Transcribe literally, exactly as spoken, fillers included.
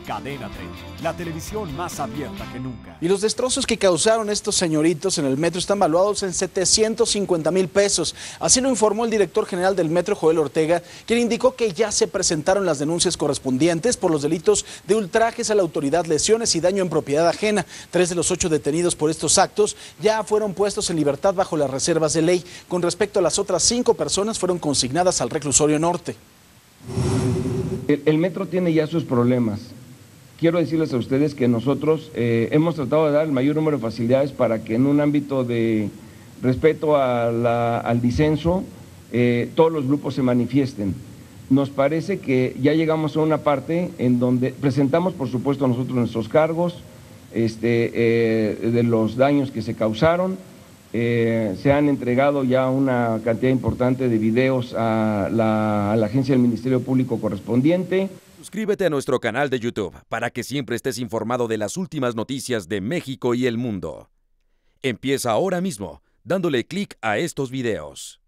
Cadena treinta, la televisión más abierta que nunca. Y los destrozos que causaron estos señoritos en el metro están valuados en setecientos cincuenta mil pesos. Así lo informó el director general del metro, Joel Ortega, quien indicó que ya se presentaron las denuncias correspondientes por los delitos de ultrajes a la autoridad, lesiones y daño en propiedad ajena. Tres de los ocho detenidos por estos actos ya fueron puestos en libertad bajo las reservas de ley. Con respecto a las otras cinco personas, fueron consignadas al reclusorio norte. El, el metro tiene ya sus problemas. Quiero decirles a ustedes que nosotros eh, hemos tratado de dar el mayor número de facilidades para que en un ámbito de respeto a la, al disenso eh, todos los grupos se manifiesten. Nos parece que ya llegamos a una parte en donde presentamos, por supuesto, nosotros nuestros cargos este, eh, de los daños que se causaron. Eh, se han entregado ya una cantidad importante de videos a la, a la agencia del Ministerio Público correspondiente. Suscríbete a nuestro canal de YouTube para que siempre estés informado de las últimas noticias de México y el mundo. Empieza ahora mismo dándole clic a estos videos.